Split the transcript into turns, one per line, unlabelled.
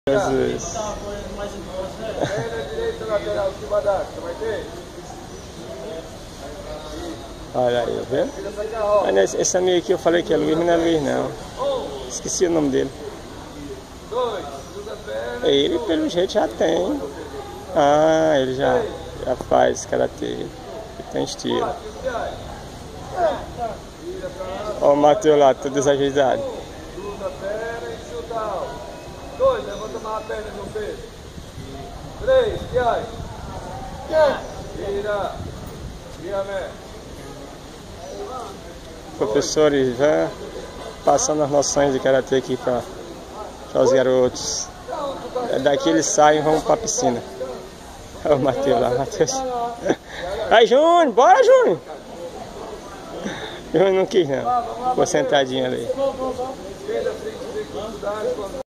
Jesus. Olha aí, viu? Mas esse amigo aqui eu falei que é Luiz, mas não é Luiz não. Esqueci o nome dele. Ele pelo jeito já tem. Ah, ele já faz karatê. Ele tem estilo. Ó o Matheus lá, todo desajeitado.
Dois, levanta mais a perna, João Pedro. 3, viai. Vira. Vira, mesmo.
Professor Ivan passando as noções de karatê aqui para os garotos. Daqui eles saem e vão para a piscina. Olha o Matheus lá, Matheus. Aí, Júnior, bora, Júnior! Júnior não quis não, ficou sentadinho ali.